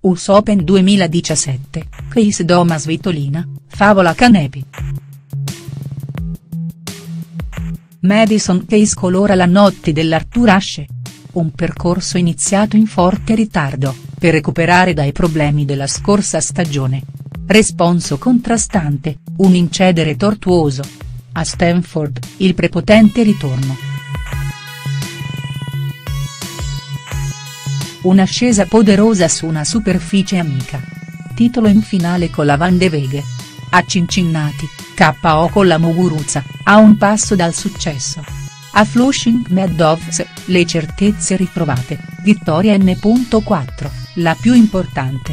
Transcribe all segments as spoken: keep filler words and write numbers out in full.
U S Open duemiladiciassette, Case Doma Svitolina, Favola Kanepi. Madison Keys colora la notte dell'Arthur Ashe. Un percorso iniziato in forte ritardo, per recuperare dai problemi della scorsa stagione. Responso contrastante, un incedere tortuoso. A Stanford, il prepotente ritorno. Un'ascesa poderosa su una superficie amica. Titolo in finale con la Van de Veghe. A Cincinnati, K O con la Muguruza, a un passo dal successo. A Flushing Meadows, le certezze ritrovate, vittoria N quattro, la più importante.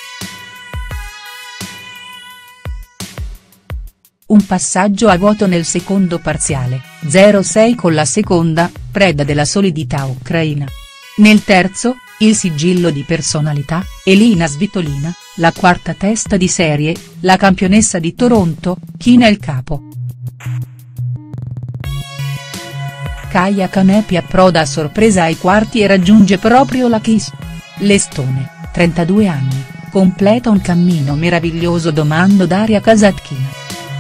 Un passaggio a vuoto nel secondo parziale, zero sei con la seconda, preda della solidità ucraina. Nel terzo, il sigillo di personalità, Elina Svitolina, la quarta testa di serie, la campionessa di Toronto, china il capo. Kaia Kanepi approda a sorpresa ai quarti e raggiunge proprio la Keys. L'estone, trentadue anni, completa un cammino meraviglioso domando Daria Kasatkina.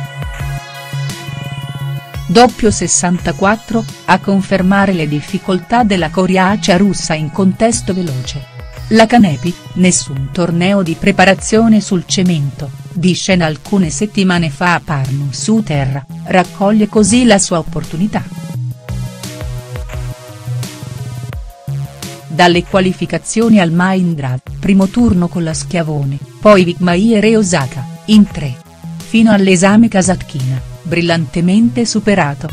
Doppio sessantaquattro, a confermare le difficoltà della coriacea russa in contesto veloce. La Kanepi, nessun torneo di preparazione sul cemento, di scena alcune settimane fa a Pärnu su terra, raccoglie così la sua opportunità. Dalle qualificazioni al Mahindra, primo turno con la Schiavone, poi Vikmayer e Osaka, in tre. Fino all'esame Kasatkina, brillantemente superato.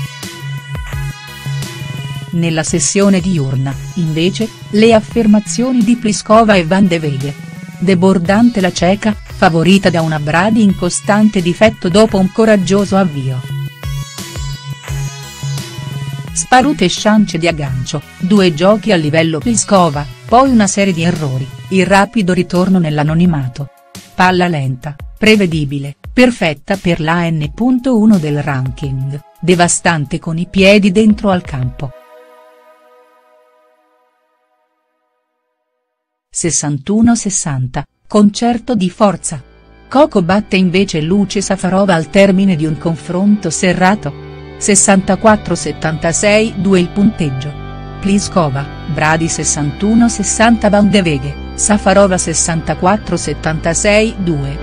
Nella sessione diurna, invece, le affermazioni di Pliskova e Van de Veghe. Debordante la ceca, favorita da una Brady in costante difetto dopo un coraggioso avvio. Sparute sciance di aggancio, due giochi a livello Pliskova, poi una serie di errori, il rapido ritorno nell'anonimato. Palla lenta, prevedibile, perfetta per la N uno del ranking, devastante con i piedi dentro al campo. sessantuno sessanta, concerto di forza. Coco batte invece Luce Safarova al termine di un confronto serrato. sessantaquattro settantasei due il punteggio. Pliskova, Brady sessantuno sessanta Van de Veghe, Safarova sessantaquattro settantasei due.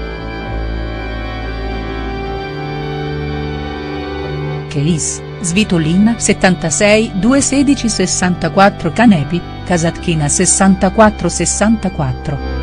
Keys, Svitolina settantasei due sedici sessantaquattro Kanepi, Kasatkina sessantaquattro sessantaquattro.